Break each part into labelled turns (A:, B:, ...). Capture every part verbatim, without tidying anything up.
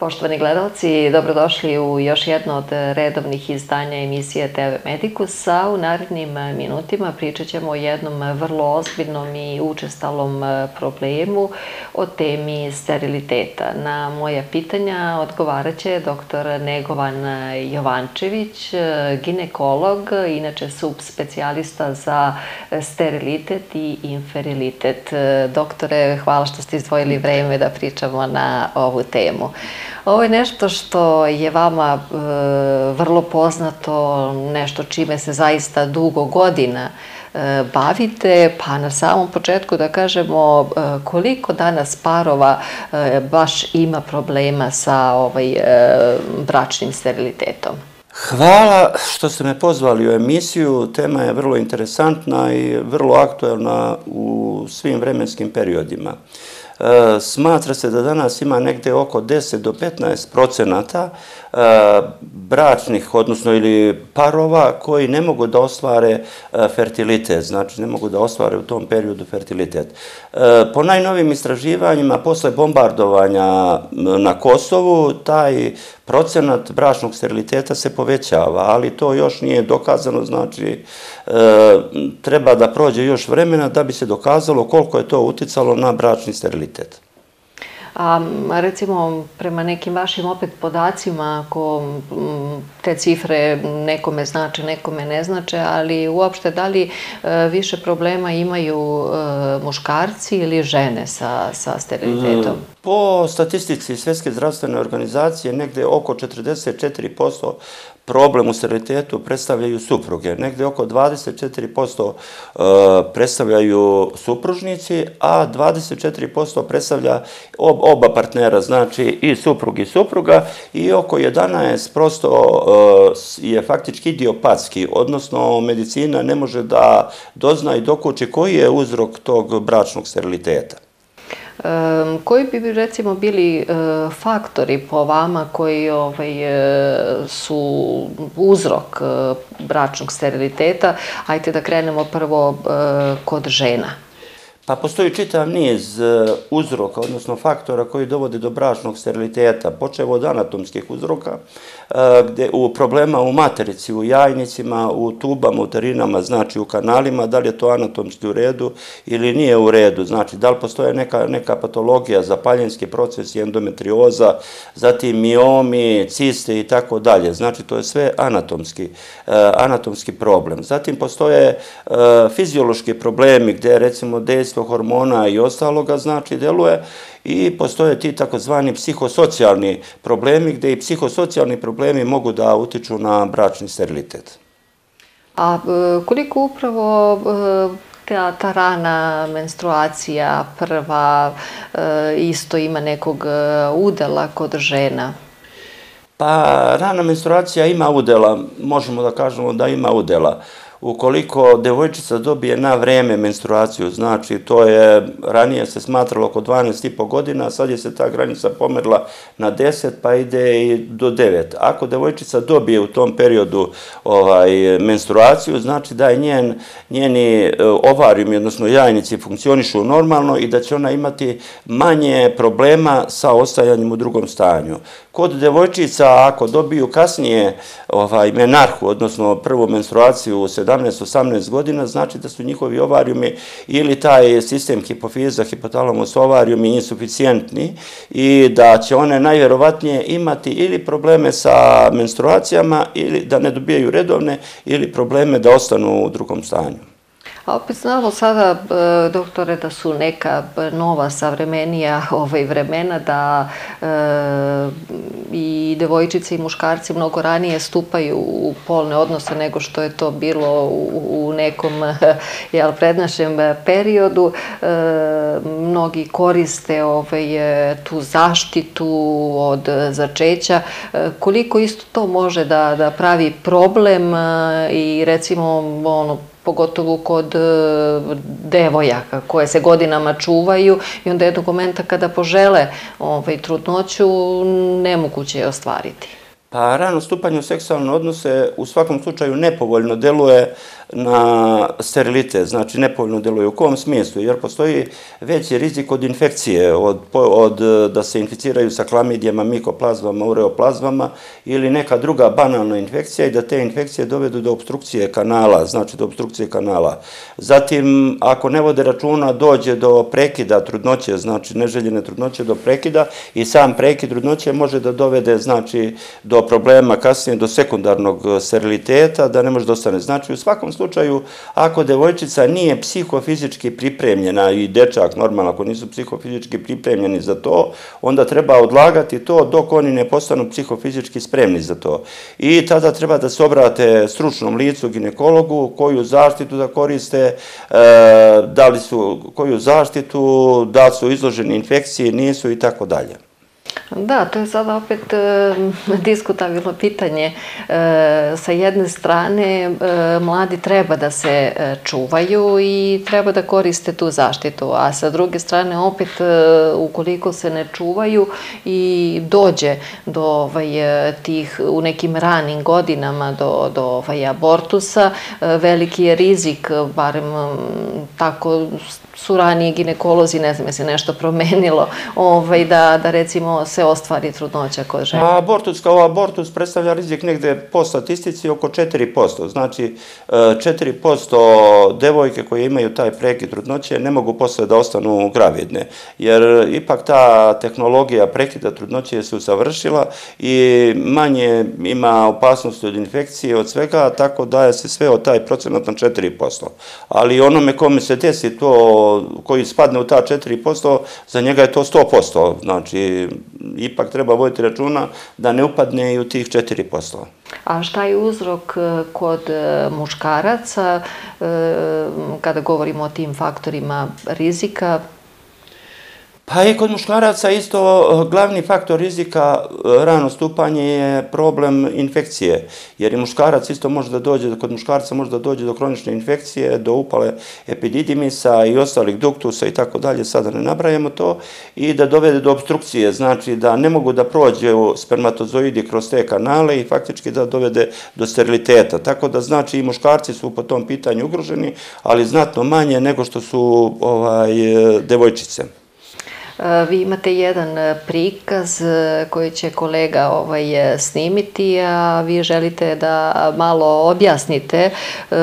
A: Poštovani gledalci, dobrodošli u još jedno od redovnih izdanja emisije T V Medikus, a u narednim minutima pričat ćemo o jednom vrlo ozbiljnom i učestalom problemu, o temi steriliteta. Na moja pitanja odgovarat će doktor Negovan Jovančević, ginekolog, inače subspecijalista za sterilitet i inferilitet. Doktore, hvala što ste izdvojili vreme da pričamo na ovu temu. Ovo je nešto što je vama e, vrlo poznato, nešto čime se zaista dugo godina e, bavite, pa na samom početku da kažemo e, koliko danas parova e, baš ima problema sa ovaj, e, bračnim sterilitetom?
B: Hvala što ste me pozvali u emisiju. Tema je vrlo interesantna i vrlo aktuelna u svim vremenskim periodima. Smatra se da danas ima negde oko deset do petnaest procenata bračnih, odnosno ili parova koji ne mogu da ostvare fertilitet, znači ne mogu da ostvare u tom periodu fertilitet. Po najnovim istraživanjima, posle bombardovanja na Kosovu, taj procenat bračnog steriliteta se povećava, ali to još nije dokazano, znači treba da prođe još vremena da bi se dokazalo koliko je to uticalo na bračni sterilitet.
A: A recimo, prema nekim vašim opet podacima, ako te cifre nekome znače, nekome ne znače, ali uopšte da li više problema imaju muškarci ili žene sa, sa sterilitetom?
B: Po statistici Svjetske zdravstvene organizacije negde oko četrdeset četiri posto problem u sterilitetu predstavljaju supruge, negde oko dvadeset četiri posto predstavljaju supružnici, a dvadeset četiri posto predstavlja oba partnera, znači i suprug i supruga, i oko jedanaest posto je faktički idiopatski, odnosno medicina ne može da dozna i dokuči koji je uzrok tog bračnog steriliteta.
A: Koji bi recimo bili faktori po vama koji ovaj, su uzrok bračnog steriliteta? Ajde da krenemo prvo kod žena.
B: Pa postoji čitav niz uzroka, odnosno faktora koji dovode do bračnog steriliteta, počev od anatomskih uzroka, gde u problema u materici, u jajnicima, u tubama, uterinama, znači u kanalima, da li je to anatomski u redu ili nije u redu, znači da li postoje neka, neka patologija, zapaljenski proces, endometrioza, zatim miomi, ciste i tako dalje, znači to je sve anatomski, anatomski problem. Zatim postoje fiziološki problemi gde recimo dejstvo hormona i ostaloga, znači, deluje, i postoje ti takozvani psihosocijalni problemi, gde i psihosocijalni problemi mogu da utiču na bračni sterilitet.
A: A koliko upravo ta, ta rana menstruacija prva isto ima nekog udela kod žena?
B: Pa, rana menstruacija ima udela, možemo da kažemo da ima udela. Ukoliko devojčica dobije na vreme menstruaciju, znači to je, ranije se smatralo oko dvanaest i po godina, sad je se ta granica pomerila na deset, pa ide i do devet. Ako devojčica dobije u tom periodu ovaj, menstruaciju, znači da je njen, njeni ovarijumi, odnosno jajnici, funkcionišu normalno i da će ona imati manje problema sa ostajanjem u drugom stanju. Kod devojčica, ako dobiju kasnije ovaj, menarhu, odnosno prvu menstruaciju u sedamnaest osamnaest godina, znači da su njihovi ovarijumi ili taj sistem hipofiza, hipotalamus ovarijumi insuficijentni i da će one najvjerovatnije imati ili probleme sa menstruacijama ili da ne dobijaju redovne ili probleme da ostanu u drugom stanju.
A: A opet znamo sada, doktore, da su neka nova, savremenija ovaj, vremena, da e, i devojčice i muškarci mnogo ranije stupaju u polne odnose nego što je to bilo u, u nekom jel, prednašem periodu. E, mnogi koriste ovaj, tu zaštitu od začeća. E, koliko isto to može da, da pravi problem i recimo ono, pogotovo kod devojaka koje se godinama čuvaju i onda jednog momenta kada požele ovaj, trudnoću nemoguće je ostvariti.
B: Pa rano stupanje u seksualne odnose u svakom slučaju nepovoljno deluje na sterilitet, znači nepovoljno djeluje. U kom smislu? Jer postoji veći rizik od infekcije, od, od da se inficiraju sa klamidijama, mikoplazmama, ureoplazmama ili neka druga banalna infekcija i da te infekcije dovedu do obstrukcije kanala, znači do obstrukcije kanala. Zatim, ako ne vode računa, dođe do prekida trudnoće, znači neželjene trudnoće do prekida i sam prekid trudnoće može da dovede, znači, do problema kasnije, do sekundarnog steriliteta, da ne može da ostane. Znači, u svakom slučaju, ako devojčica nije psihofizički pripremljena i dečak, normalno, ako nisu psihofizički pripremljeni za to, onda treba odlagati to dok oni ne postanu psihofizički spremni za to. I tada treba da se obrate stručnom licu, ginekologu, koju zaštitu da koriste, da li su, koju zaštitu, da su izloženi infekciji, nisu i tako dalje.
A: Da, to je sada opet e, diskutabilno pitanje. E, sa jedne strane, e, mladi treba da se e, čuvaju i treba da koriste tu zaštitu, a sa druge strane, opet, e, ukoliko se ne čuvaju i dođe do ovaj, tih, u nekim ranim godinama, do, do ovaj, abortusa, e, veliki je rizik, barem tako su ranije ginekolozi, ne znam je se nešto promenilo, ovaj, da, da recimo se ostvari trudnoća kod žene.
B: A abortus kao abortus predstavlja rizik negde po statistici oko četiri posto. Znači, četiri posto devojke koje imaju taj prekid trudnoće ne mogu posle da ostanu gravidne. Jer ipak ta tehnologija prekida trudnoće se usavršila i manje ima opasnosti od infekcije, od svega, tako daje se sve od taj procenat na četiri posto. Ali onome kome se desi to, koji spadne u ta četiri posto, za njega je to sto posto. Znači, ipak treba voditi računa da ne upadne i u tih četiri posto.
A: A šta je uzrok kod muškaraca kada govorimo o tim faktorima rizika?
B: Pa i kod muškaraca isto glavni faktor rizika rano stupanje je problem infekcije, jer i muškarac isto može da dođe, kod muškarca može da dođe do kronične infekcije, do upale epididimisa i ostalih duktusa i tako dalje, sada ne nabrajamo to, i da dovede do obstrukcije, znači da ne mogu da prođe spermatozoidi kroz te kanale i faktički da dovede do steriliteta. Tako da znači i muškarci su po tom pitanju ugroženi, ali znatno manje nego što su ovaj, devojčice.
A: Vi imate jedan prikaz koji će kolega ovaj, snimiti, a vi želite da malo objasnite e,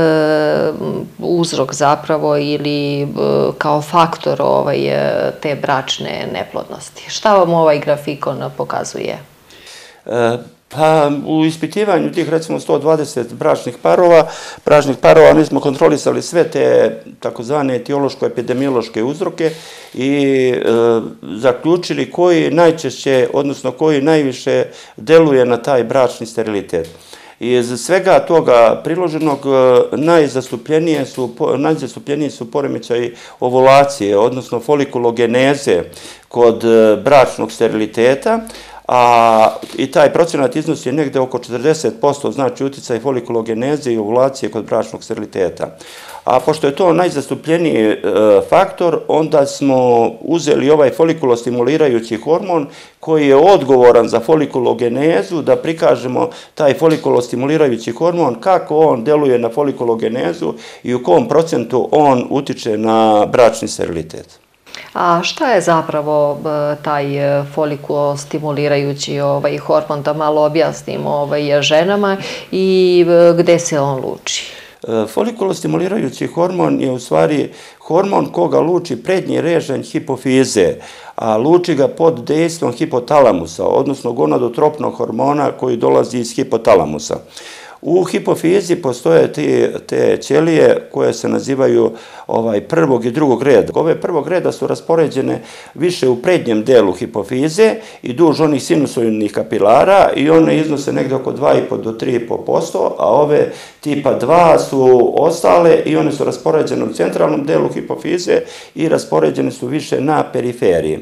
A: uzrok zapravo ili e, kao faktor ovaj, te bračne neplodnosti. Šta vam ovaj grafikon pokazuje?
B: E Pa u ispitivanju tih recimo sto dvadeset bračnih parova, bračnih parova mi smo kontrolisali sve te takozvane etiološko-epidemiološke uzroke i e, zaključili koji najčešće, odnosno koji najviše deluje na taj bračni sterilitet. I iz svega toga priloženog najzastupljenije su, najzastupljeniji su poremećaji ovulacije, odnosno folikulogeneze kod bračnog steriliteta, a i taj procenat iznosi negde oko četrdeset posto, znači uticaj folikulogeneze i ovulacije kod bračnog steriliteta. A pošto je to najzastupljeniji e, faktor, onda smo uzeli ovaj folikulostimulirajući hormon koji je odgovoran za folikulogenezu, da prikažemo taj folikulostimulirajući hormon, kako on deluje na folikulogenezu i u kom procentu on utiče na bračni sterilitet.
A: A šta je zapravo taj folikulostimulirajući ovaj, hormon, da malo objasnimo ovaj, ženama i gde se on luči?
B: Folikulostimulirajući hormon je u stvari hormon koga luči prednji režanj hipofize, a luči ga pod dejstvom hipotalamusa, odnosno gonadotropnog hormona koji dolazi iz hipotalamusa. U hipofizi postoje te, te ćelije koje se nazivaju ovaj, prvog i drugog reda. Ove prvog reda su raspoređene više u prednjem delu hipofize i duž onih sinusoidnih kapilara i one iznose negde oko dva i po do tri i po posto, a ove tipa dva su ostale i one su raspoređene u centralnom delu hipofize i raspoređene su više na periferiji.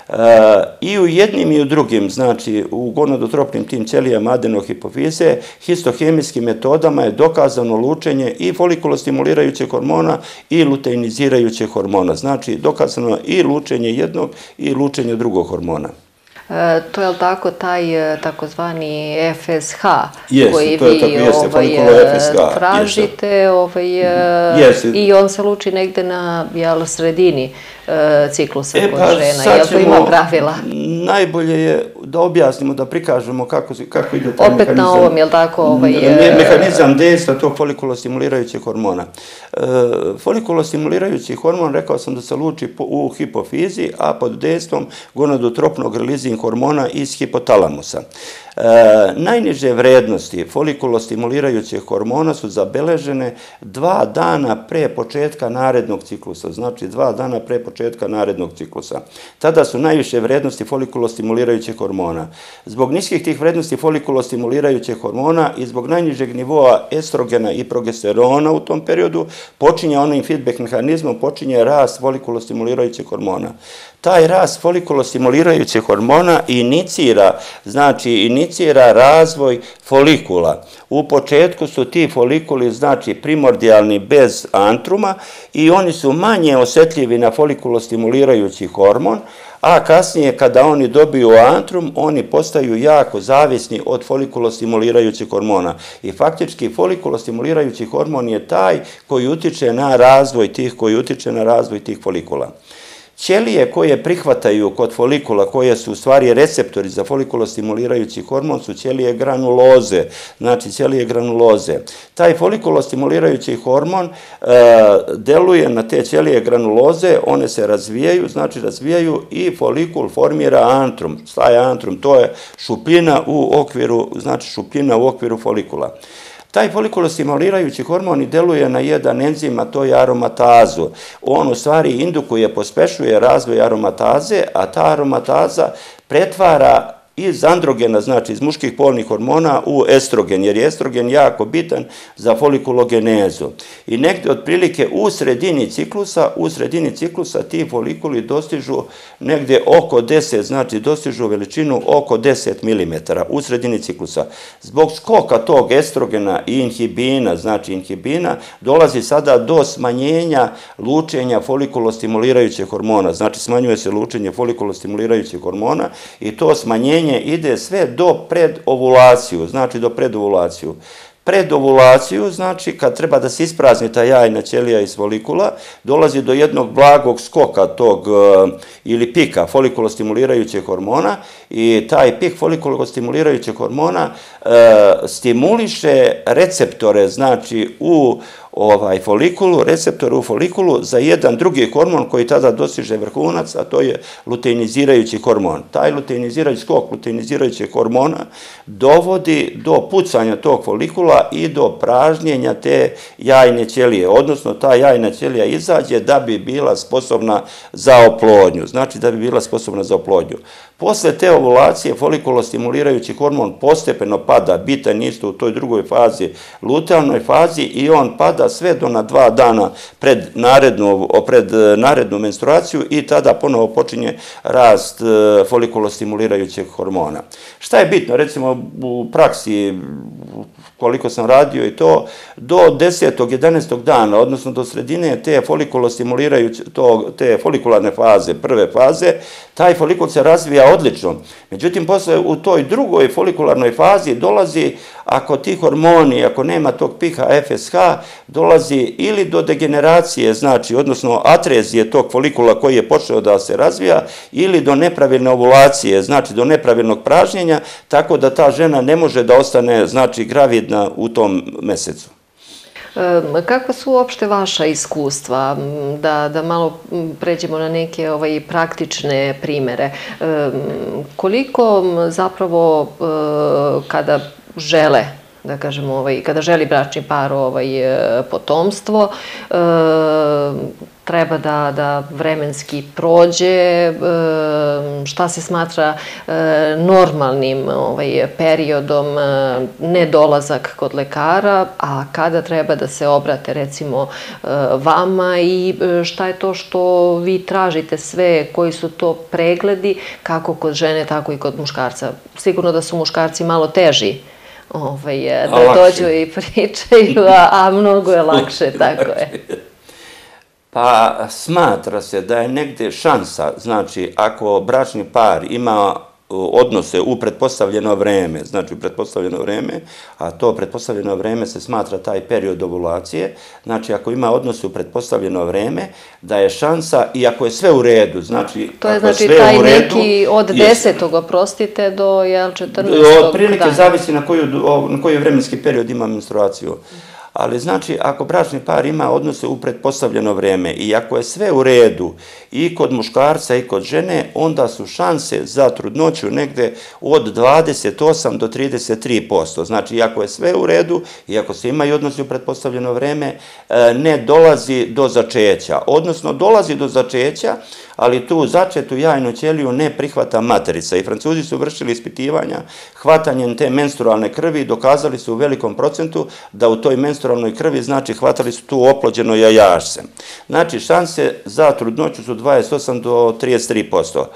B: I u jednim i u drugim, znači u gonadotropnim tim ćelijama adenohipofize, histohemijskim metodama je dokazano lučenje i folikulostimulirajućeg hormona i luteinizirajućeg hormona. Znači dokazano je i lučenje jednog i lučenje drugog hormona.
A: To je li tako taj takozvani F S H koji
B: vi
A: tražite i on se luči negde na sredini ciklusa kod žena, je li to ima pravila?
B: Najbolje je da objasnimo, da prikažemo kako ide taj mehanizam.
A: Opet na ovom, je li tako?
B: Mehanizam dejstva tog folikulostimulirajućeg hormona. Folikulostimulirajući hormon, rekao sam da se luči u hipofizi, a pod dejstvom gonadotropnog relizin hormona iz hipotalamusa. Najniže vrednosti folikulostimulirajućeg hormona su zabeležene dva dana pre početka narednog ciklusa, znači dva dana pre početka narednog ciklusa. Tada su najviše vrednosti folikulostimulirajućeg hormona. Zbog niskih tih vrednosti folikulostimulirajućeg hormona i zbog najnižeg nivoa estrogena i progesterona u tom periodu počinje onim feedback mehanizmom, počinje rast folikulostimulirajućeg hormona. Taj rast folikulostimulirajućeg hormona inicira, znači inicira razvoj folikula. U početku su ti folikuli, znači primordijalni bez antruma i oni su manje osetljivi na folikulostimulirajući hormon, a kasnije kada oni dobiju antrum, oni postaju jako zavisni od folikulostimulirajućeg hormona. I faktički folikulostimulirajući hormon je taj koji utiče na razvoj tih, koji utiče na razvoj tih folikula. Ćelije koje prihvataju kod folikula, koje su u stvari receptori za folikulostimulirajući hormon, su ćelije granuloze, znači ćelije granuloze. Taj folikulostimulirajući hormon deluje na te ćelije granuloze, one se razvijaju, znači razvijaju i folikul formira antrum. Šta je antrum? To je šupljina u okviru, znači šupljina u okviru folikula. Taj folikulostimulirajući hormon deluje na jedan enzim, a to je aromatazu. On u stvari indukuje, pospešuje razvoj aromataze, a ta aromataza pretvara iz androgena, znači iz muških polnih hormona, u estrogen, jer je estrogen jako bitan za folikulogenezu. I negde otprilike u sredini ciklusa, u sredini ciklusa ti folikuli dostižu negde oko deset, znači dostižu veličinu oko deset milimetara u sredini ciklusa. Zbog skoka tog estrogena i inhibina, znači inhibina, dolazi sada do smanjenja lučenja folikulostimulirajućeg hormona, znači smanjuje se lučenje folikulostimulirajućeg hormona i to smanjenje ide sve do predovulaciju, znači do predovulaciju. Predovulaciju, znači kad treba da se isprazni ta jajna ćelija iz folikula, dolazi do jednog blagog skoka tog ili pika folikulostimulirajućeg hormona i taj pik folikulostimulirajućeg hormona stimuliše receptore, znači u ovaj folikulu, receptor u folikulu za jedan drugi hormon koji tada dostiže vrhunac, a to je luteinizirajući hormon. Taj luteinizirajući skok luteinizirajućeg hormona dovodi do pucanja tog folikula i do pražnjenja te jajne ćelije, odnosno ta jajna ćelija izađe da bi bila sposobna za oplodnju, znači da bi bila sposobna za oplodnju. Posle te ovulacije folikulostimulirajući hormon postepeno pada, bitan isto u toj drugoj fazi, lutealnoj fazi, i on pada sve do na dva dana pred narednu, pred narednu menstruaciju i tada ponovo počinje rast folikulostimulirajućeg hormona. Šta je bitno? Recimo u praksi, koliko sam radio i to, do desetog, jedanaestog dana, odnosno do sredine te folikulostimulirajuće, te folikularne faze, prve faze, taj folikul se razvija odlično. Međutim, posle u toj drugoj folikularnoj fazi dolazi, ako ti hormoni, ako nema tog pika F S H, dolazi ili do degeneracije, znači, odnosno atrezije tog folikula koji je počeo da se razvija, ili do nepravilne ovulacije, znači do nepravilnog pražnjenja, tako da ta žena ne može da ostane, znači, gravidna u tom mesecu.
A: Kakva su uopšte vaša iskustva? Da malo pređemo na neke praktične primere. Koliko zapravo kada žele, da kažemo, kada želi bračni par potomstvo, treba da vremenski prođe, šta se smatra normalnim periodom, nedolazak kod lekara, a kada treba da se obrate recimo vama i šta je to što vi tražite sve, koji su to pregledi, kako kod žene, tako i kod muškarca. Sigurno da su muškarci malo teži da dođu i pričaju, a mnogo je lakše, tako je.
B: Pa smatra se da je negde šansa, znači ako bračni par ima odnose u pretpostavljeno vreme, znači u pretpostavljeno vreme, a to pretpostavljeno vreme se smatra taj period ovulacije, znači ako ima odnose u pretpostavljeno vreme, da je šansa, i ako je sve u redu, znači
A: to je
B: ako je
A: znači
B: sve
A: taj
B: u redu,
A: neki od desetog, oprostite, do jel, četrnaestog dana.
B: Otprilike zavisi na koju, na koji vremenski period ima menstruaciju. Ali znači, ako bračni par ima odnose u pretpostavljeno vreme i ako je sve u redu i kod muškarca i kod žene, onda su šanse za trudnoću negde od dvadeset osam do trideset tri posto. Znači, ako je sve u redu i ako se imaju odnosi u pretpostavljeno vreme, ne dolazi do začeća. Odnosno, dolazi do začeća, ali tu začetu jajnu ćeliju ne prihvata materica. I Francuzi su vršili ispitivanja hvatanjem te menstrualne krvi i dokazali su u velikom procentu da u toj menstrualnoj krvi, znači, hvatali su tu oplođeno jajašce. Znači, šanse za trudnoću su dvadeset osam do trideset tri posto.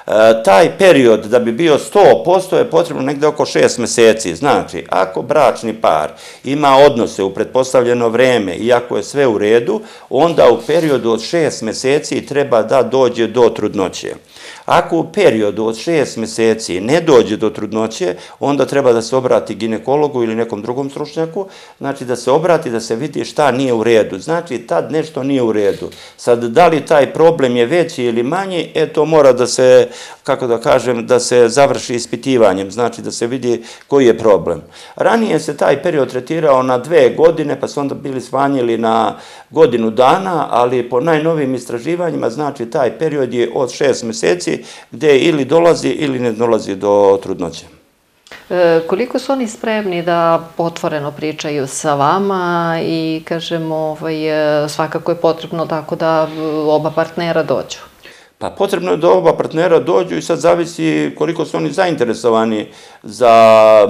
B: Taj period da bi bio sto posto je potrebno negde oko šest meseci. Znači, ako bračni par ima odnose u pretpostavljeno vreme i ako je sve u redu, onda u periodu od šest meseci treba da dođe do trudnoće. Ako u periodu od šest meseci ne dođe do trudnoće, onda treba da se obrati ginekologu ili nekom drugom stručnjaku, znači da se obrati, da se vidi šta nije u redu. Znači, tad nešto nije u redu. Sad, da li taj problem je veći ili manji, e, to mora da se, kako da kažem, da se završi ispitivanjem, znači da se vidi koji je problem. Ranije se taj period tretirao na dve godine, pa su onda bili smanjili na godinu dana, ali po najnovijim istraživanjima, znači taj period je od šest meseci, gde ili dolazi ili ne dolazi do trudnoće.
A: E, koliko su oni spremni da otvoreno pričaju sa vama i, kažemo, ovaj, svakako je potrebno tako da oba partnera dođu?
B: Pa potrebno je da oba partnera dođu i sad zavisi koliko su oni zainteresovani za,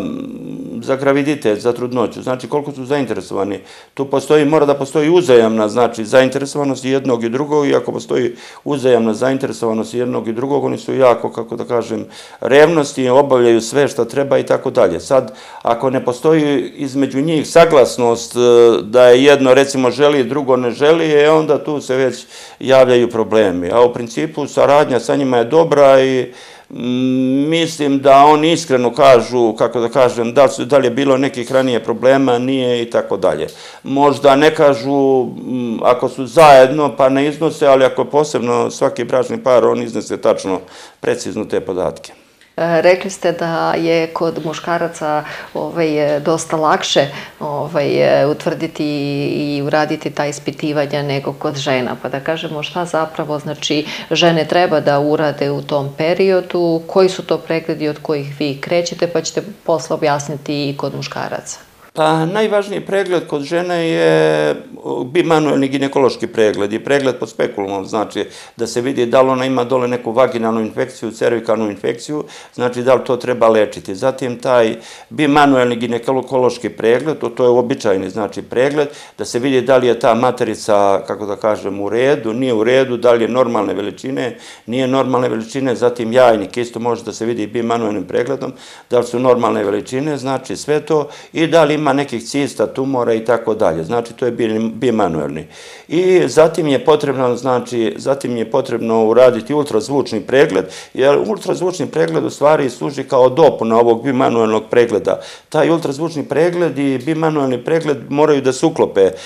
B: za graviditet, za trudnoću. Znači koliko su zainteresovani. Tu postoji, mora da postoji uzajamna, znači zainteresovanost jednog i drugog, i ako postoji uzajamna zainteresovanost jednog i drugog, oni su jako, kako da kažem, revnosti, obavljaju sve što treba i tako dalje. Sad, ako ne postoji između njih saglasnost da je jedno, recimo, želi, drugo ne želi, e onda tu se već javljaju problemi. A u principu saradnja sa njima je dobra i mislim da oni iskreno kažu, kako da kažem, da, su, da li je bilo nekih ranije problema, nije i tako dalje. Možda ne kažu ako su zajedno pa ne iznose, ali ako posebno svaki bračni par, on iznese tačno, precizno te podatke.
A: Rekli ste da je kod muškaraca ovaj, dosta lakše ovaj, utvrditi i uraditi ta ispitivanja nego kod žena. Pa da kažemo šta zapravo znači žene treba da urade u tom periodu, koji su to pregledi od kojih vi krećete, pa ćete posle objasniti i kod muškaraca.
B: Pa najvažniji pregled kod žene je bimanuelni ginekološki pregled i pregled pod spekulumom, znači da se vidi da li ona ima dole neku vaginalnu infekciju, cervikalnu infekciju, znači da li to treba lečiti. Zatim taj bimanuelni ginekološki pregled, to, to je uobičajeni znači pregled, da se vidi da li je ta materica, kako da kažem, u redu, nije u redu, da li je normalne veličine, nije normalne veličine, zatim jajnik isto može da se vidi bimanuelnim pregledom, da li su normalne veličine, znači sve to, i da li ima nekih cista, tumora i tako dalje. Znači, to je bimanuelni. I zatim je potrebno, znači, zatim je potrebno uraditi ultrazvučni pregled, jer ultrazvučni pregled u stvari služi kao dopuna ovog bimanuelnog pregleda. Taj ultrazvučni pregled i bimanuelni pregled moraju da se uklope. E,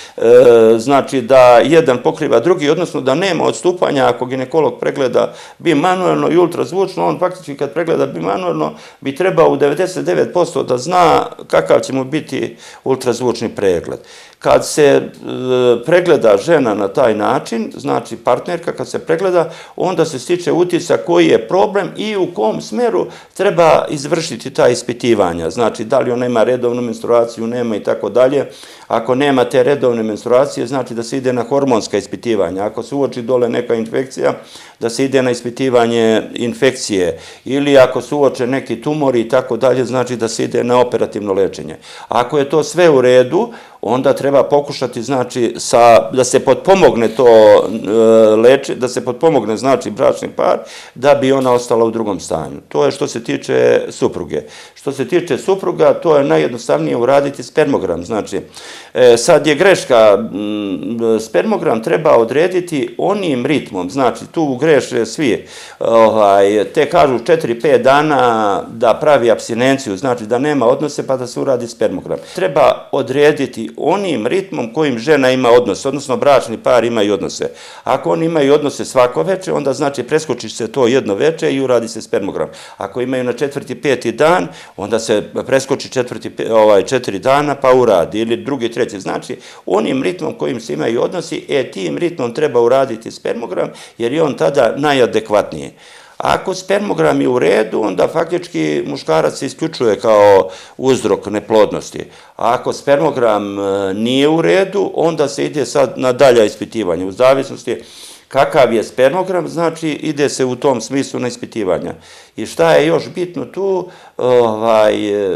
B: znači, da jedan pokriva drugi, odnosno da nema odstupanja ako ginekolog pregleda bimanuelno i ultrazvučno, on faktički kad pregleda bimanuelno bi trebao u devedeset devet posto da zna kakav će mu biti ultrazvučni pregled. Kad se e, pregleda žena na taj način, znači partnerka kad se pregleda, onda se stiče utisak koji je problem i u kom smeru treba izvršiti ta ispitivanja. Znači, da li ona ima redovnu menstruaciju, nema i tako dalje. Ako nema te redovne menstruacije, znači da se ide na hormonska ispitivanja. Ako se uoči dole neka infekcija, da se ide na ispitivanje infekcije. Ili ako se uoče neki tumori i tako dalje, znači da se ide na operativno lečenje. Ako je to sve u redu, onda treba pokušati, znači, sa, da se potpomogne to leče, da se potpomogne, znači, bračni par, da bi ona ostala u drugom stanju. To je što se tiče supruge. Što se tiče supruga, to je najjednostavnije uraditi spermogram. Znači, sad je greška, spermogram treba odrediti onim ritmom, znači, tu greše svi, te kažu četiri pet dana da pravi apstinenciju, znači da nema odnose pa da se uradi spermogram. Treba odrediti onim ritmom kojim žena ima odnose, odnosno bračni par imaju odnose. Ako oni imaju odnose svako veče, onda znači preskoči se to jedno veče i uradi se spermogram. Ako imaju na četvrti, peti dan, onda se preskoči četvrti, ovaj, četiri dana pa uradi, ili drugi, treći. Znači, onim ritmom kojim se imaju odnosi, e, tim ritmom treba uraditi spermogram, jer je on tada najadekvatniji. Ako spermogram je u redu, onda faktički muškarac se isključuje kao uzrok neplodnosti. A ako spermogram nije u redu, onda se ide sad na dalja ispitivanja. U zavisnosti kakav je spermogram, znači ide se u tom smislu na ispitivanja. I šta je još bitno tu? Ovaj,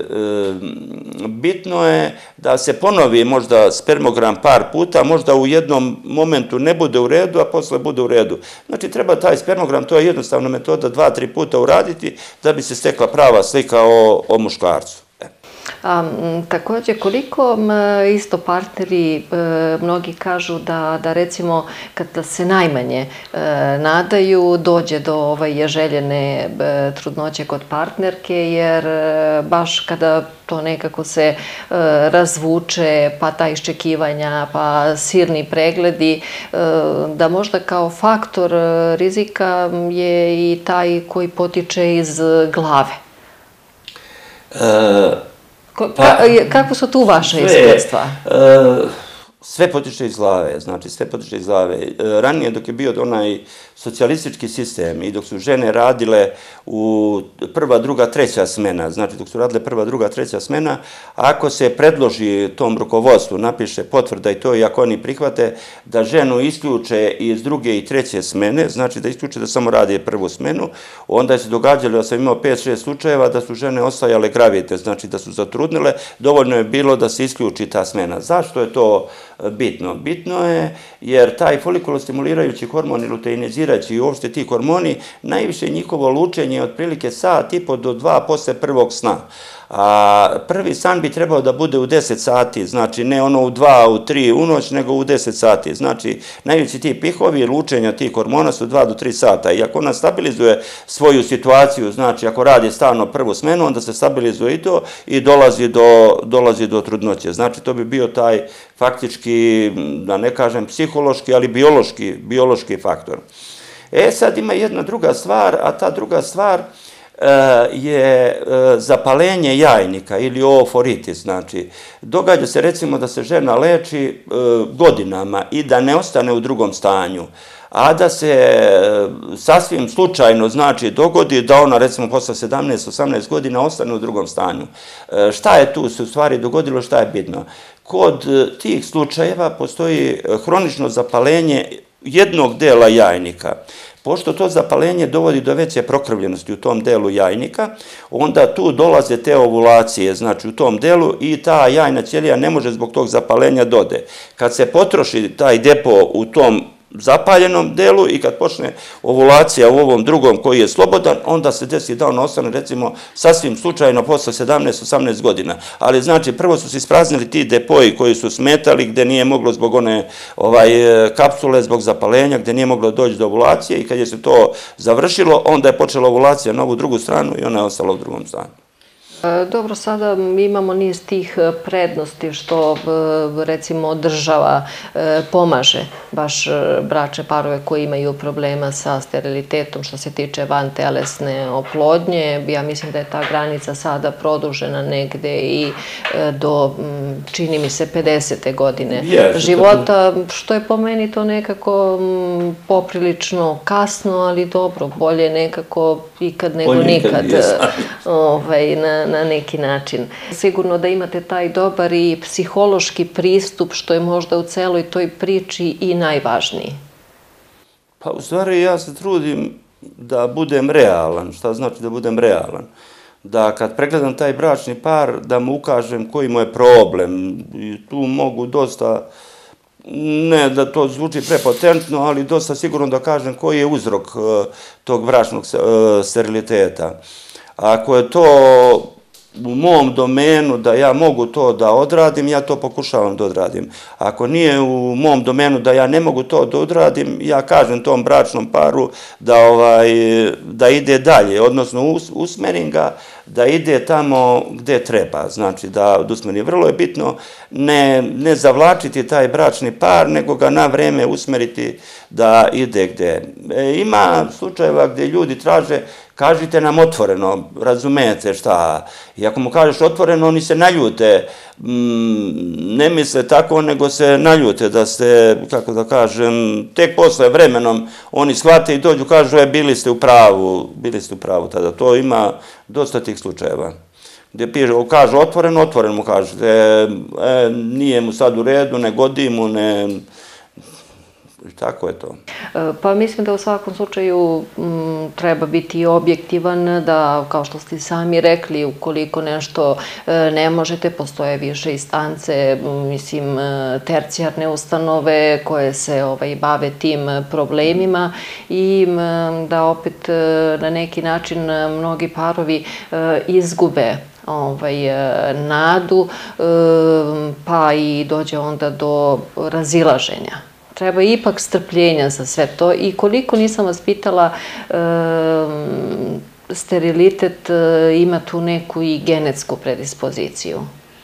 B: bitno je da se ponovi možda spermogram par puta, možda u jednom momentu ne bude u redu, a posle bude u redu. Znači treba taj spermogram, to je jednostavna metoda, dva, tri puta uraditi da bi se stekla prava slika o, o muškarcu.
A: A, takođe, koliko isto partneri, mnogi kažu da, da recimo kada se najmanje nadaju, dođe do ovaj, željene trudnoće kod partnerke, jer baš kada to nekako se razvuče, pa ta iščekivanja, pa sirni pregledi, da možda kao faktor rizika je i taj koji potiče iz glave.
B: E...
A: Pa, kako su tu vaše iskustva?
B: Sve potiče iz glave, znači sve potiče iz glave. Ranije dok je bio onaj socijalistički sistem i dok su žene radile u prva, druga, treća smena, znači dok su radile prva, druga, treća smena, ako se predloži tom rukovodstvu, napiše potvrda i to i ako oni prihvate, da ženu isključe iz druge i treće smene, znači da isključe da samo radi prvu smenu, onda je se događalo, ja sam imao pet šest slučajeva da su žene ostajale gravite, znači da su zatrudnile, dovoljno je bilo da se isključi ta smena. Zašto je to bitno? Bitno je jer taj folikulostimulirajući hormon i luteinizirajući i uopšte ti hormoni, najviše njihovo lučenje je otprilike sat i po do dva posle prvog sna. A prvi san bi trebao da bude u deset sati, znači ne ono u dva, u tri u noć, nego u deset sati. Znači, najveći ti pihovi lučenja tih hormona su dva do tri sata. I ako ona stabilizuje svoju situaciju, znači ako radi stalno prvu smenu, onda se stabilizuje i to i dolazi do, dolazi do trudnoće. Znači, to bi bio taj faktički, da ne kažem psihološki, ali biološki, biološki faktor. E, sad ima jedna druga stvar, a ta druga stvar je zapalenje jajnika ili ooforitis, znači događa se recimo da se žena leči godinama i da ne ostane u drugom stanju, a da se sasvim slučajno, znači, dogodi da ona, recimo, posle sedamnaest osamnaest godina ostane u drugom stanju. Šta je tu se u stvari dogodilo, šta je bitno? Kod tih slučajeva postoji hronično zapalenje jednog dela jajnika. Pošto to zapalenje dovodi do veće prokrvljenosti u tom delu jajnika, onda tu dolaze te ovulacije, znači u tom delu, i ta jajna ćelija ne može zbog tog zapalenja dode. Kad se potroši taj depo u tom zapaljenom delu i kad počne ovulacija u ovom drugom koji je slobodan, onda se desi da on ostane, recimo, sasvim slučajno posle sedamnaest osamnaest godina. Ali znači, prvo su se ispraznili ti depoji koji su smetali, gde nije moglo zbog one ovaj, kapsule, zbog zapalenja, gde nije moglo doći do ovulacije, i kad je se to završilo, onda je počela ovulacija na ovu drugu stranu i ona je ostala u drugom stanju.
A: Dobro, sada imamo niz tih prednosti što, recimo, država pomaže baš bračne parove koji imaju problema sa sterilitetom što se tiče vantelesne oplodnje. Ja mislim da je ta granica sada produžena negde i do, čini mi se, pedesete godine života, što je po meni to nekako poprilično kasno, ali dobro, bolje nekako ikad nego nikad na na neki način. Sigurno da imate taj dobar i psihološki pristup, što je možda u celoj toj priči i najvažniji.
B: Pa u stvari ja se trudim da budem realan. Šta znači da budem realan? da kad pregledam taj bračni par, da mu ukažem koji mu je problem. I tu mogu dosta, ne da to zvuči prepotentno, ali dosta sigurno da kažem koji je uzrok tog bračnog steriliteta. Ako je to u mom domenu da ja mogu to da odradim, ja to pokušavam da odradim. Ako nije u mom domenu da ja ne mogu to da odradim, ja kažem tom bračnom paru da, ovaj, da ide dalje, odnosno usmerim ga da ide tamo gde treba, znači da usmeri. Vrlo je bitno ne, ne zavlačiti taj bračni par, nego ga na vreme usmeriti da ide gde. E, ima slučajeva gde ljudi traže, kažite nam otvoreno, razumete šta. I ako mu kažeš otvoreno, oni se naljute. Ne misle tako, nego se naljute da ste, kako da kažem, tek posle vremenom oni shvate i dođu, kažu, e, bili ste u pravu, bili ste u pravu tada. To ima dosta tih slučajeva. Gdje piše, kažu otvoreno, otvoreno mu kažete, e, nije mu sad u redu, ne godi mu, ne... Tako je to.
A: Pa mislim da u svakom slučaju treba biti objektivan, da kao što ste sami rekli, ukoliko nešto ne možete, postoje više instance, mislim, tercijarne ustanove koje se bave tim problemima i da opet na neki način mnogi parovi izgube nadu, pa i dođe onda do razilaženja. Treba ipak strpljenja za sve to i koliko nisam vas pitala, sterilitet ima tu neku i genetsku predispoziciju?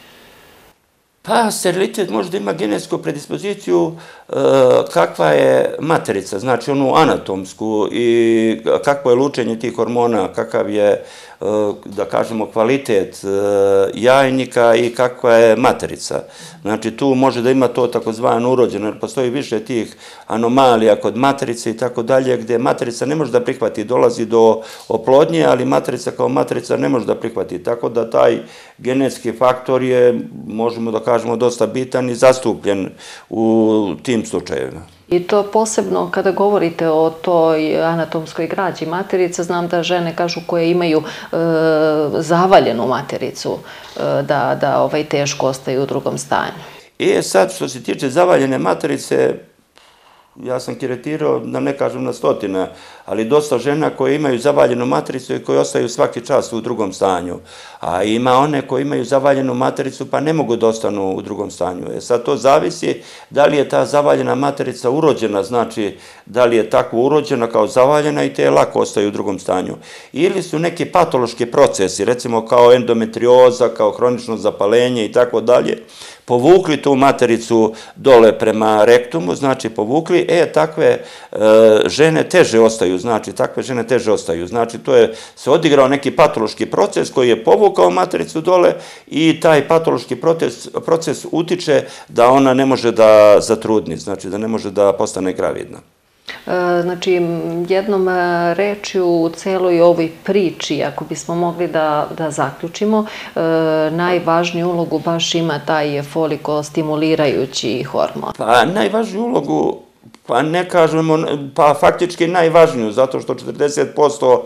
B: Pa, sterilitet možda ima genetsku predispoziciju kakva je materica, znači onu anatomsku i kakvo je lučenje tih hormona, kakav je, da kažemo, kvalitet jajnika i kakva je materica. Znači, tu može da ima to takozvano urođeno, jer postoji više tih anomalija kod materice i tako dalje, gde materica ne može da prihvati, dolazi do oplodnje, ali materica kao materica ne može da prihvati. Tako da taj genetski faktor je, možemo da kažemo, dosta bitan i zastupljen u tim slučajevima.
A: I to posebno kada govorite o toj anatomskoj građi materica, znam da žene kažu koje imaju zavaljenu matericu da teško ostaju u drugom stanju.
B: E sad, što se tiče zavaljene materice, ja sam kiretirao, da ne kažem na stotine, ali dosta žena koje imaju zavaljenu matricu i koje ostaju svaki čas u drugom stanju. A ima one koje imaju zavaljenu matricu pa ne mogu da ostanu u drugom stanju. E sad to zavisi da li je ta zavaljena matrica urođena, znači da li je tako urođena kao zavaljena i te lako ostaju u drugom stanju. Ili su neki patološki procesi, recimo kao endometrioza, kao hronično zapalenje i tako dalje, povukli tu matericu dole prema rektumu, znači povukli, e, takve žene teže ostaju, znači takve žene teže ostaju. Znači to je se odigrao neki patološki proces koji je povukao matericu dole i taj patološki proces utiče da ona ne može da zatrudni, znači da ne može da postane gravidna.
A: Znači, jednom rečju u celoj ovoj priči, ako bismo mogli da zaključimo, najvažniju ulogu baš ima taj folikostimulirajući hormon.
B: Pa najvažniju ulogu, pa ne kažemo, pa faktički najvažniju, zato što četrdeset posto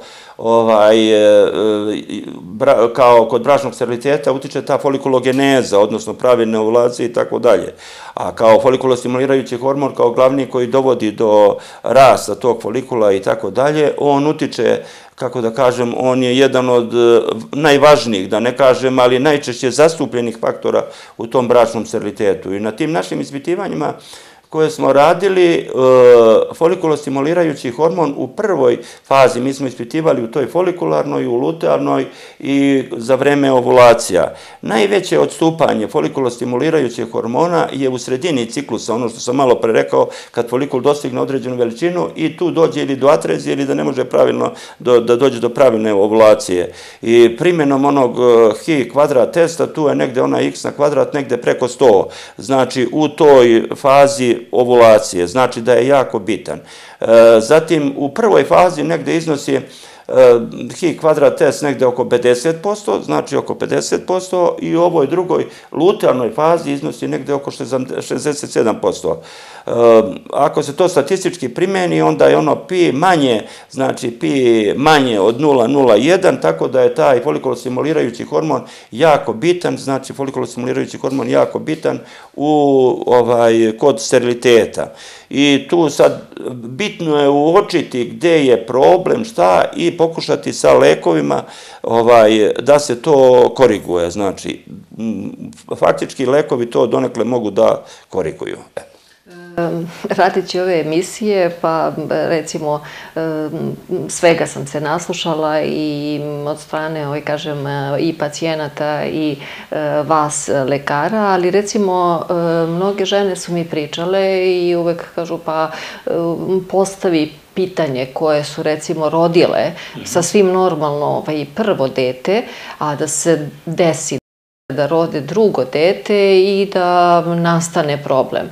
B: kao kod bračnog steriliteta utiče ta folikulogeneza, odnosno pravilne ovulacije i tako dalje. A kao folikulostimulirajući hormon, kao glavni koji dovodi do rasta tog folikula i tako dalje, on utiče, kako da kažem, on je jedan od najvažnijih, da ne kažem, ali najčešće zastupljenih faktora u tom bračnom sterilitetu. I na tim našim ispitivanjima koje smo radili, folikulostimulirajući hormon u prvoj fazi, mi smo ispitivali u toj folikularnoj, u lutealnoj i za vreme ovulacija. Najveće odstupanje folikulostimulirajućeg hormona je u sredini ciklusa, ono što sam malo pre rekao, kad folikul dostigne određenu veličinu i tu dođe ili do atrezije ili da ne može pravilno, da dođe do pravilne ovulacije. I primjenom onog hi kvadrat testa, tu je negde ona x na kvadrat, negde preko sto. Znači, u toj fazi ovulacije, znači da je jako bitan. Zatim, u prvoj fazi negde iznosi Hi kvadrat test negde oko pedeset posto, znači oko pedeset posto i u ovoj drugoj lutealnoj fazi iznosi negde oko šezdeset sedam posto. Ako se to statistički primeni, onda je ono pi manje, znači pi manje od nula zarez nula jedan, tako da je taj folikulostimulirajući hormon jako bitan, znači folikulostimulirajući hormon jako bitan u, ovaj, kod steriliteta. I tu sad bitno je uočiti gde je problem, šta i pokušati sa lekovima ovaj, da se to koriguje. Znači, faktički lekovi to donekle mogu da koriguju.
A: Radeći ove emisije, pa recimo svega sam se naslušala i od strane, ovaj, kažem, i pacijenata i vas lekara, ali recimo mnoge žene su mi pričale i uvek kažu pa postavi pitanje koje su recimo rodile sa svim normalno ovaj, prvo dete, a da se desi da rode drugo dete i da nastane problem.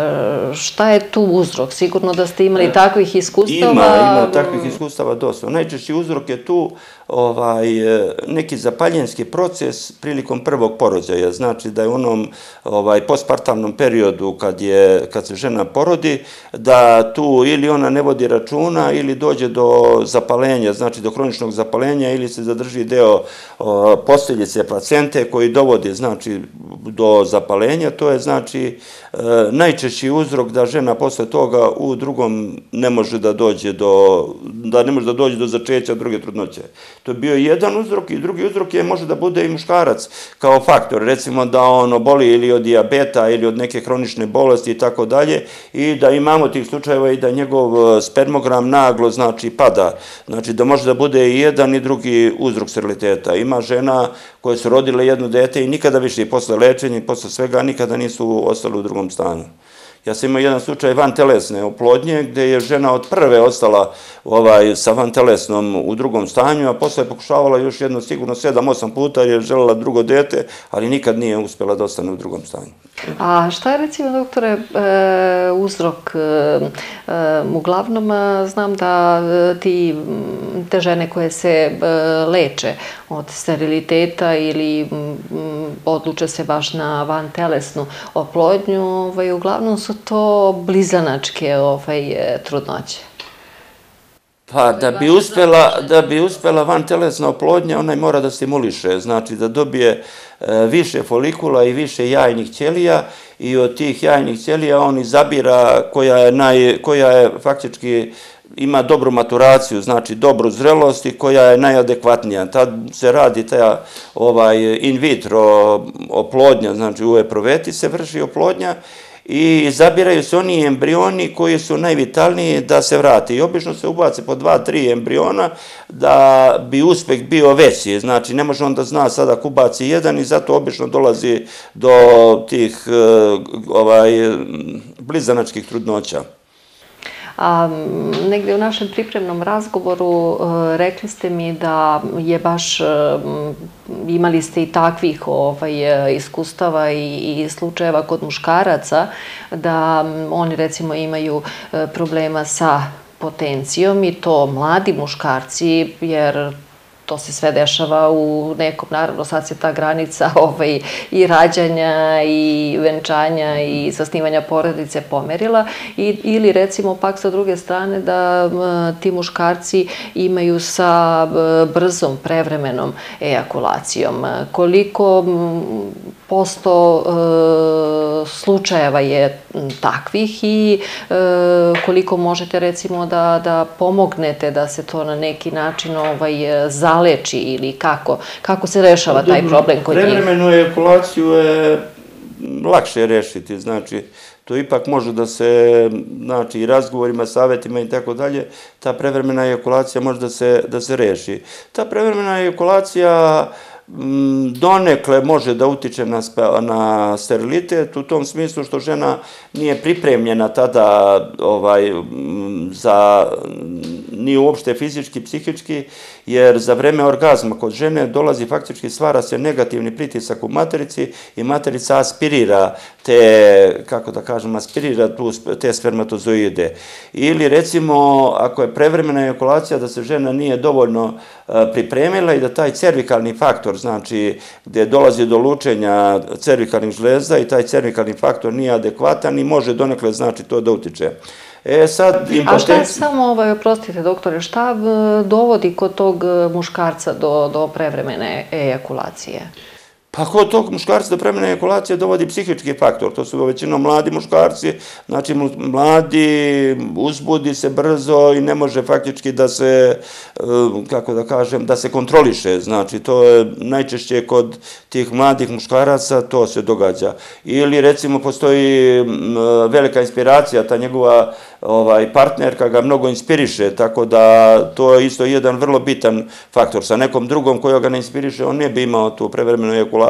A: Šta je tu uzrok? Sigurno da ste imali takvih iskustava?
B: Ima, ima takvih iskustava dosta. Najčešći uzrok je tu ovaj, neki zapaljenski proces prilikom prvog porođaja. Znači da je u onom ovaj, postpartalnom periodu kad, je, kad se žena porodi, da tu ili ona ne vodi računa ili dođe do zapalenja, znači do hroničnog zapalenja ili se zadrži deo o, posteljice placente koji dovodi znači do zapalenja. To je znači e, najčešći uzrok da žena posle toga u drugom ne može da dođe do, da ne može da dođe do začeća druge trudnoće. To je bio jedan uzrok i drugi uzrok je može da bude i muškarac kao faktor, recimo da on oboli ili od dijabeta ili od neke hronične bolesti i tako dalje i da imamo tih slučajeva i da njegov spermogram naglo znači pada. Znači da može da bude i jedan i drugi uzrok steriliteta. Ima žena koje su rodile jedno dete i nikada više i posle lečenja i posle svega nikada nisu ostale u drugom stanju. Ja sam imao jedan slučaj vantelesne oplodnje gde je žena od prve ostala ovaj, sa vantelesnom u drugom stanju, a posle je pokušavala još jedno sigurno sedam osam puta jer je želela drugo dete, ali nikad nije uspjela da ostane u drugom stanju.
A: A šta je recimo, doktore, e, uzrok? E, uglavnom znam da ti, te žene koje se e, leče od steriliteta ili m, odluče se baš na vantelesnu oplodnju, ovaj, uglavnom su to blizanačke ovaj, trudnoće.
B: Pa da bi uspjela, da bi uspjela vantelesna oplodnja, ona mora da stimuliše, znači da dobije više folikula i više jajnih ćelija i od tih jajnih ćelija on izabira koja je, naj, koja je faktički ima dobru maturaciju, znači dobru zrelost i koja je najadekvatnija. Tad se radi ta ovaj, in vitro oplodnja, znači u epruveti se vrši oplodnja i izabiraju se oni embrioni koji su najvitalniji da se vrati. I obično se ubace po dva, tri embriona da bi uspeh bio veći. Znači, ne može on da zna sada ako ubaci jedan i zato obično dolazi do tih ovaj, blizanačkih trudnoća.
A: A negde u našem pripremnom razgovoru rekli ste mi da je baš, imali ste i takvih ovaj, iskustava i, i slučajeva kod muškaraca, da oni recimo imaju problema sa potencijom i to mladi muškarci, jer to se sve dešava u nekom, naravno sad se ta granica ovaj, i rađanja i venčanja i zasnivanja porodice pomerila i, ili recimo pak sa druge strane da m, ti muškarci imaju sa m, brzom prevremenom ejakulacijom. Koliko m, posto e, slučajeva je m, takvih i e, koliko možete recimo da, da pomognete da se to na neki način ovaj, za zaleči ili kako, kako se rešava taj problem kod njih?
B: Prevremenu ejakulaciju je lakše rešiti, znači to ipak može da se, znači i razgovorima, savjetima i tako dalje, ta prevremena ejakulacija može da se, da se reši. Ta prevremena ejakulacija donekle može da utiče na, na sterilitet u tom smislu što žena nije pripremljena tada ovaj, za ni uopšte fizički, psihički, jer za vreme orgazma kod žene dolazi faktički, stvara se negativni pritisak u materici i materica aspirira te, kako da kažem, aspirira tu, te spermatozoide. Ili recimo, ako je prevremena ejakulacija, da se žena nije dovoljno pripremila i da taj cervikalni faktor, znači gde dolazi do lučenja cervikalnih žleza i taj cervikalni faktor nije adekvatan i može donekle, znači, to da utiče. E sad, impotencija...
A: A šta je samo, ovaj, oprostite doktore, šta dovodi kod tog muškarca do, do prevremene ejakulacije?
B: Pa kod tog muškarca do prevremene ejakulacije dovodi psihički faktor, to su većinom mladi muškarci, znači mladi, uzbudi se brzo i ne može faktički da se, kako da kažem, da se kontroliše, znači to je najčešće kod tih mladih muškaraca, to se događa. Ili recimo postoji velika inspiracija, ta njegova ovaj, partnerka ga mnogo inspiriše, tako da to je isto jedan vrlo bitan faktor. Sa nekom drugom koja ga ne inspiriše, on ne bi imao tu prevremenu ejakulaciju,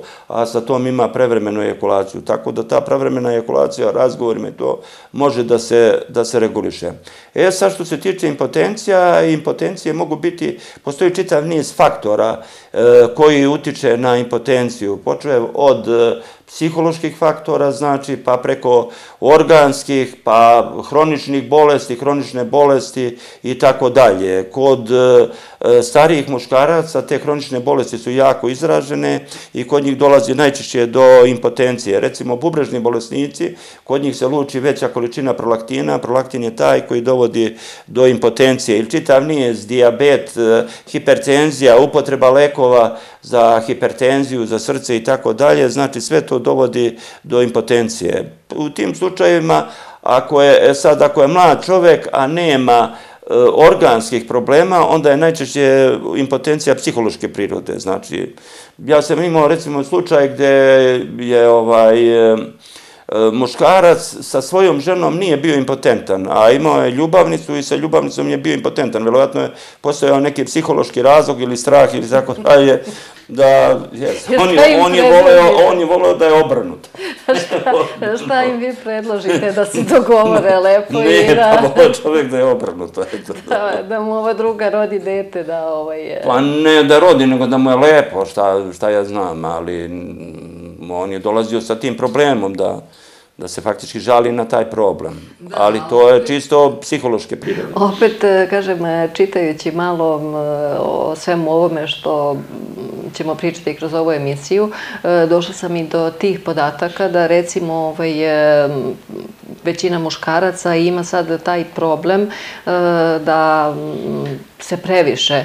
B: a sa tom ima prevremenu ejakulaciju. Tako da ta prevremena ejakulacija, razgovorima i to, može da se, da se reguliše. E sad što se tiče impotencija, impotencije mogu biti, postoji čitav niz faktora e, koji utiče na impotenciju. Počev od psiholoških faktora, znači, pa preko organskih, pa hroničnih bolesti, hronične bolesti i tako dalje. Kod starijih muškaraca te hronične bolesti su jako izražene i kod njih dolazi najčešće do impotencije. Recimo, bubrežni bolesnici, kod njih se luči veća količina prolaktina, prolaktin je taj koji dovodi do impotencije. Ili čitav niz, dijabet, hipertenzija, upotreba lekova za hipertenziju, za srce i tako dalje, znači sve to dovodi do impotencije. U tim slučajevima, ako je, sad, ako je mlad čovek, a nema organskih problema, onda je najčešće impotencija psihološke prirode. Znači, ja sam imao recimo slučaj gde je ovaj muškarac sa svojom ženom nije bio impotentan, a imao je ljubavnicu i sa ljubavnicom je bio impotentan. Verovatno je postojao neki psihološki razlog ili strah ili tako dalje, da, on je voleo da je obrnut.
A: Šta im vi predložite, da se dogovore lepo i da...
B: Ne, pa voleo čovjek da je obrnut.
A: Da mu ova druga rodi dete, da ovaj...
B: Pa ne da rodi, nego da mu je lepo, šta ja znam, ali on je dolazio sa tim problemom da da se faktički žali na taj problem. Ali to je čisto psihološke prirode.
A: Opet, kažem, čitajući malo o svemu ovome što ćemo pričati kroz ovu emisiju, došla sam i do tih podataka da, recimo, većina muškaraca ima sad taj problem da se previše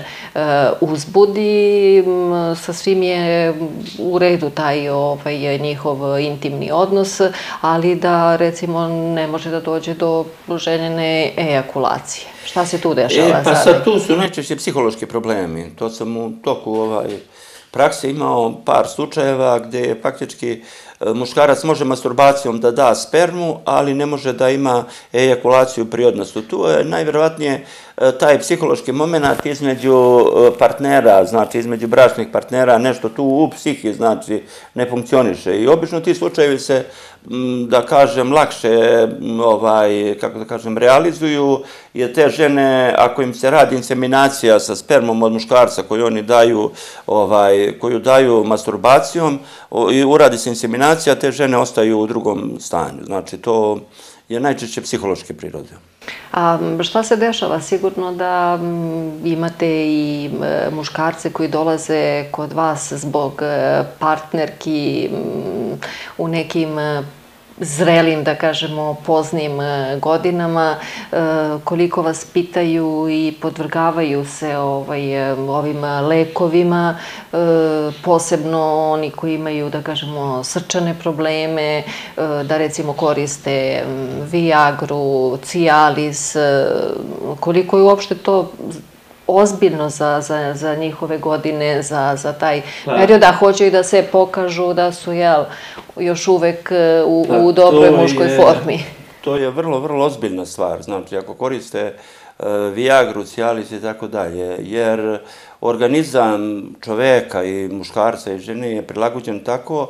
A: uzbudi, sa svim je u redu taj njihov intimni odnos, ali da, recimo, ne može da dođe do željene ejakulacije. Šta se tu dešava?
B: E, pa sad tu su najčešće psihološki problemi. To sam u toku prakse imao par slučajeva gde je faktički muškarac može masturbacijom da da spermu, ali ne može da ima ejakulaciju pri odnosu. Tu je najvjerovatnije taj psihološki moment između partnera, znači između bračnih partnera, nešto tu u psihi, znači, ne funkcioniše. I obično ti slučajevi se, da kažem, lakše, kako da kažem, realizuju, jer te žene, ako im se radi inseminacija sa spermom od muškarca koju oni daju, koju daju masturbacijom, i uradi se inseminacija, te žene ostaju u drugom stanju. Znači, to je najčešće psihološke prirode.
A: A šta se dešava? Sigurno da imate i muškarce koji dolaze kod vas zbog partnerki u nekim zrelim, da kažemo, poznim godinama, koliko vas pitaju i podvrgavaju se ovim lekovima, posebno oni koji imaju, da kažemo, srčane probleme, da recimo koriste Viagru, Cialis, koliko je uopšte to ozbiljno za njihove godine, za taj period, a hoće i da se pokažu da su, jel, još uvek u dobroj muškoj formi.
B: To je vrlo, vrlo ozbiljna stvar. Znači, ako koriste Viagru, Cialis i tako dalje, jer organizam čoveka i muškarca i žene je prilagođen tako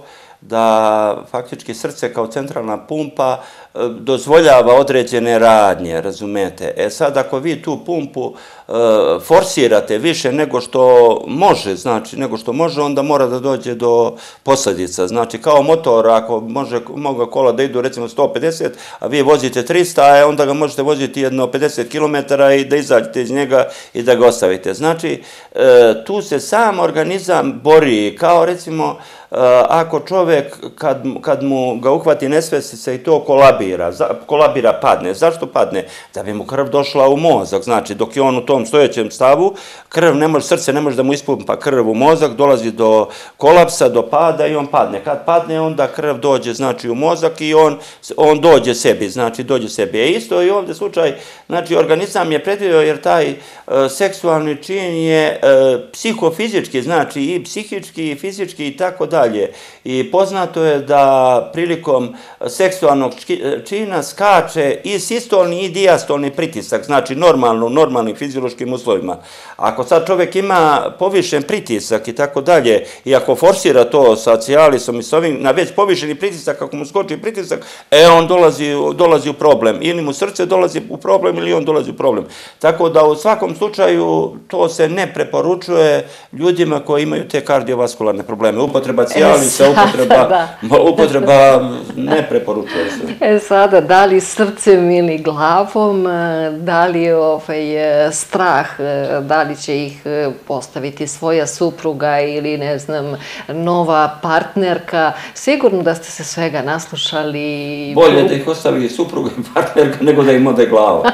B: da faktički srce kao centralna pumpa dozvoljava određene radnje, razumete. E sad, ako vi tu pumpu forsirate više nego što može, znači, nego što može, onda mora da dođe do posljedica. Znači, kao motor, ako može, mogu kola da idu recimo sto pedeset, a vi vozite trista, onda ga možete voziti jedno pedeset kilometara i da izađete iz njega i da ga ostavite. Znači, tu se sam organizam bori, kao recimo, ako čovjek, kad, kad mu ga uhvati nesvestica i to kolabira, kolabira, padne. Zašto padne? Da bi mu krv došla u mozak. Znači, dok je on u tom stojećem stavu, krv ne može, srce ne može da mu ispumpa krv u mozak, dolazi do kolapsa, do pada i on padne. Kad padne, onda krv dođe, znači, u mozak i on, on dođe sebi, znači, dođe sebi. E isto i ovdje slučaj, znači, organizam je predvidio jer taj e, seksualni čin je e, psihofizički, znači, i psihički, i fizički i tako dalje. I poznato je da prilikom seksualnog čina skače i sistolni i dijastolni pritisak, znači normalno, u normalnim fiziološkim uslovima. Ako sad čovjek ima povišen pritisak i tako dalje, i ako forsira to sa cialisom i s ovim, na već povišeni pritisak, ako mu skoči pritisak, e, on dolazi, dolazi u problem. Ili mu srce dolazi u problem, ili on dolazi u problem. Tako da u svakom slučaju to se ne preporučuje ljudima koji imaju te kardiovaskularne probleme. Upotreba cijalisa, upotreba, upotreba ne preporučuje se.
A: E sada, da li srcem ili glavom, da li ovaj, strah, da li će ih postaviti svoja supruga ili, ne znam, nova partnerka, sigurno da ste se svega naslušali.
B: Bolje da ih ostavi supruga i partnerka nego da im ode glava.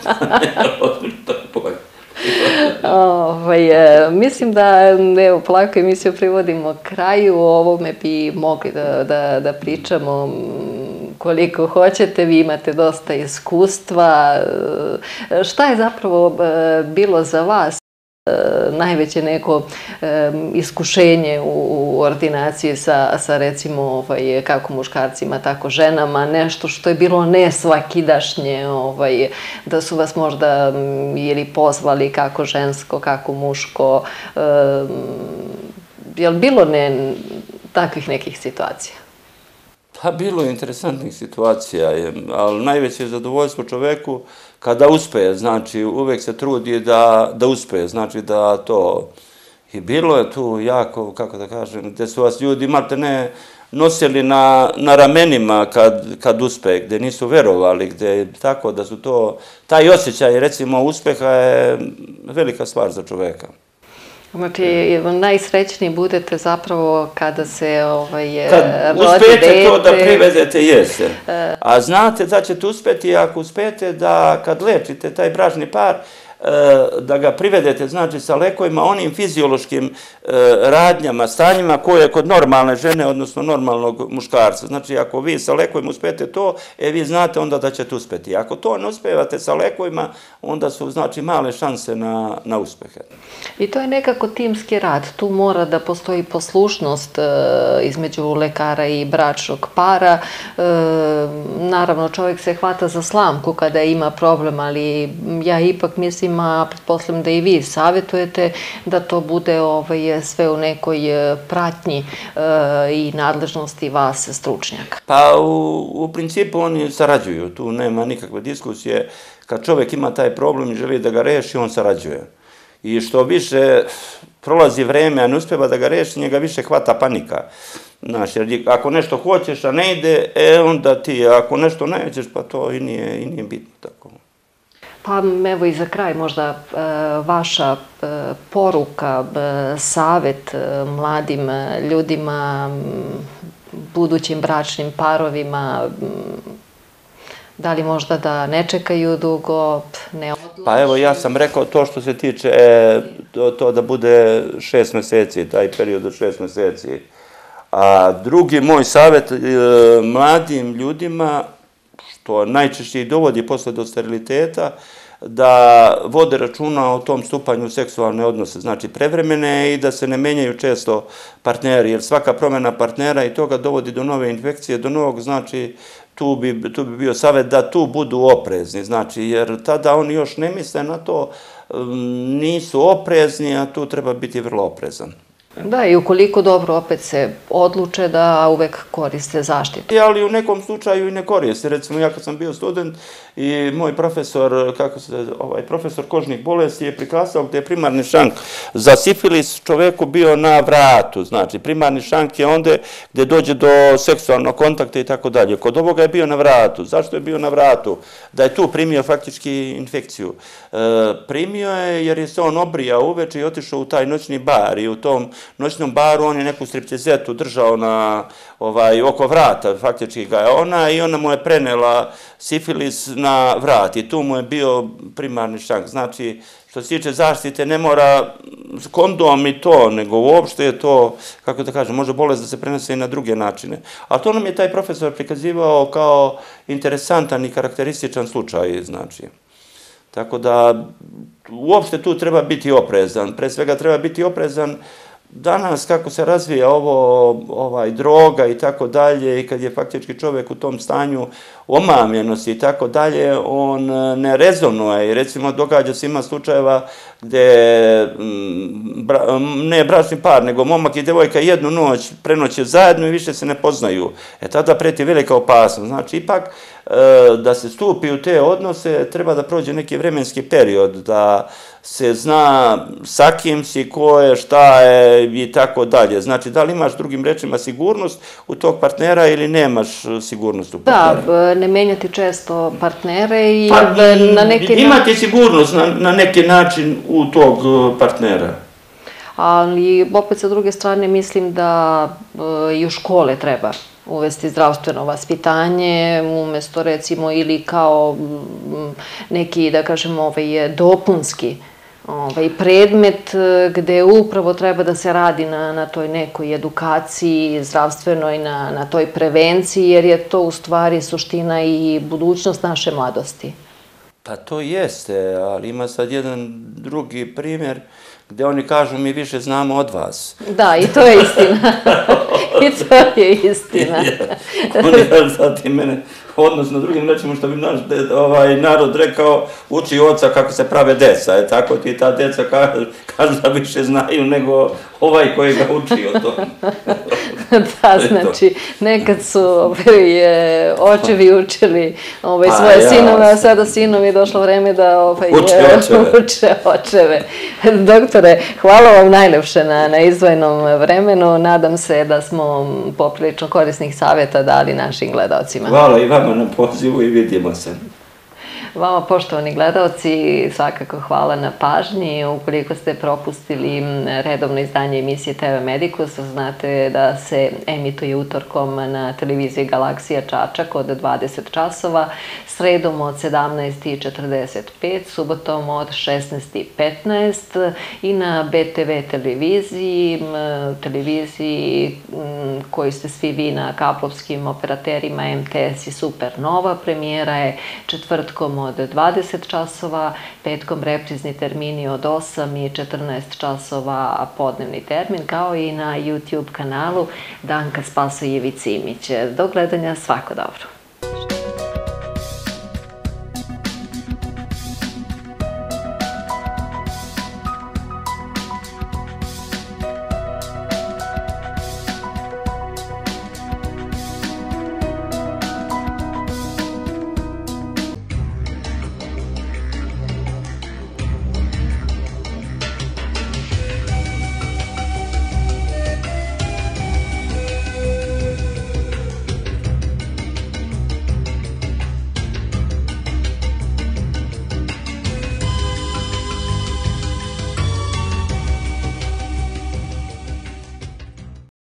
A: Ovaj, mislim da, evo, polako emisiju privodimo kraju, o ovome bi mogli da, da, da pričamo koliko hoćete, vi imate dosta iskustva. Šta je zapravo bilo za vas najveće neko iskušenje u ordinaciji sa, sa recimo, ovaj, kako muškarcima, tako ženama, nešto što je bilo nesvakidašnje, ovaj, da su vas možda ili pozvali kako žensko, kako muško, je li bilo ne, takvih nekih situacija?
B: Pa bilo je interesantnih situacija, ali najveće je zadovoljstvo čoveku kada uspeje, znači uvek se trudi da, da uspeje, znači da to... I bilo je tu jako, kako da kažem, gde su vas ljudi malte ne nosili na, na ramenima kad, kad uspe, gde nisu verovali, gde tako da su to... Taj osjećaj, recimo, uspeha je velika stvar za čoveka.
A: Znači, najsrećniji budete zapravo kada se ovaj,
B: kad
A: rodi
B: uspete
A: dete.
B: To da privedete, jeste. A znate da ćete uspeti ako uspete da kad lečite taj bračni par, da ga privedete, znači, sa lekovima, onim fiziološkim radnjama, stanjima koje kod normalne žene, odnosno normalnog muškarca. Znači, ako vi sa lekovima uspete to, e, vi znate onda da ćete uspeti. Ako to ne uspevate sa lekovima, onda su, znači, male šanse na, na uspehe.
A: I to je nekako timski rad. Tu mora da postoji poslušnost e, između lekara i bračnog para. E, naravno, čovjek se hvata za slamku kada ima problem, ali ja ipak mislim, a pretpostavljam da i vi savjetujete da to bude ovaj, sve u nekoj pratnji e, i nadležnosti vas stručnjaka.
B: Pa u, u principu oni sarađuju, tu nema nikakve diskusije. Kad čovjek ima taj problem i želi da ga reši, on sarađuje. I što više prolazi vreme, a ne uspeva da ga reši, njega više hvata panika. Znaš, jer ako nešto hoćeš, a ne ide, e, onda ti, ako nešto nećeš, pa to i nije, i nije bitno tako.
A: Pa evo i za kraj možda e, vaša e, poruka, e, savjet e, mladim ljudima, budućim bračnim parovima, da li možda da ne čekaju dugo, ne odlače?
B: Pa evo, ja sam rekao to što se tiče e, to, to da bude šest meseci, taj period od šest meseci. A drugi moj savjet e, mladim ljudima, što najčešće i dovodi posle do steriliteta, da vode računa o tom stupanju seksualne odnose, znači prevremene, i da se ne menjaju često partneri, jer svaka promjena partnera i toga dovodi do nove infekcije, do novog, znači tu bi, tu bi bio savjet da tu budu oprezni, znači, jer tada oni još ne misle na to, nisu oprezni, a tu treba biti vrlo oprezan.
A: Da, i ukoliko dobro opet se odluče da uvek koriste zaštitu.
B: Ali u nekom slučaju i ne koriste. Recimo, ja kad sam bio student i moj profesor, kako se, ovaj, profesor kožnih bolesti je prikazao gde je primarni šank za sifilis čoveku bio na vratu. Znači, primarni šank je onda gde dođe do seksualnog kontakta i tako dalje. Kod ovoga je bio na vratu. Zašto je bio na vratu? Da je tu primio faktički infekciju. E, primio je jer je se on obrijao uveče i otišao u taj noćni bar i u tom noćnom baru on je neku striptezetu držao na, ovaj, oko vrata, faktički ga je ona i ona mu je prenela sifilis na vrat i tu mu je bio primarni šank. Znači, što se tiče zaštite, ne mora kondom i to, nego uopšte je to, kako da kažem, može bolest da se prenese i na druge načine. A to nam je taj profesor prikazivao kao interesantan i karakterističan slučaj, znači. Tako da, uopšte tu treba biti oprezan. Pre svega treba biti oprezan danas kako se razvija ovo, ovaj, droga i tako dalje i kad je faktički čovjek u tom stanju omamljenosti i tako dalje, on ne rezonuje i recimo događa se ima slučajeva gde ne bračni par, nego momak i devojka jednu noć prenoće zajedno i više se ne poznaju. E tada preti velika opasnost. Znači, ipak da se stupi u te odnose treba da prođe neki vremenski period, da se zna sa kim si, ko je, šta je i tako dalje. Znači, da li imaš drugim rečima sigurnost u tog partnera ili nemaš sigurnost u partnera?
A: Da, ne menjati često partnere i
B: pa,
A: na neki način...
B: Imati sigurnost na, na neki način u tog partnera.
A: Ali opet sa druge strane mislim da i u škole treba uvesti zdravstveno vaspitanje, umesto recimo ili kao neki, da kažemo, ovaj, dopunski ovaj, predmet gde upravo treba da se radi na, na toj nekoj edukaciji zdravstvenoj, na, na toj prevenciji, jer je to u stvari suština i budućnost naše mladosti.
B: Pa to jeste, ali ima sad jedan drugi primjer gde oni kažu mi više znamo od vas.
A: Da, i to je istina. I to je istina.
B: Oni kažu sad ti mene, odnosno drugim rečima što bi naš ovaj, narod rekao, uči oca kako se prave deca. E, tako ti ta deca kažu, kažu da više znaju nego ovaj koji ga uči o tom.
A: Da, znači, nekad su ovaj, očevi učili ovaj, svoje ja, sinove, a sada sinovi je došlo vreme da ovaj,
B: uče očeve.
A: Uče očeve. Doktore, hvala vam najlepše na, na izdvojenom vremenu. Nadam se da smo poprilično korisnih savjeta dali našim gledalcima.
B: Hvala i vama na pozivu i vidimo se.
A: Vama, poštovani gledalci, svakako hvala na pažnji. Ukoliko ste propustili redovno izdanje emisije te ve Medikus, znate da se emituje utorkom na televiziji Galaksija Čačak od dvadeset časova, sredom od sedamnaest četrdeset pet, subotom od šesnaest petnaest i na be te ve televiziji, televiziji koju ste svi vi na kablovskim operaterima em te es i Supernova. Premijera je četvrtkom od dvadeset časova, petkom reprizni termini od osam i četrnaest časova podnevni termin, kao i na YouTube kanalu Danka Spasojević Simić. Do gledanja, svako dobro.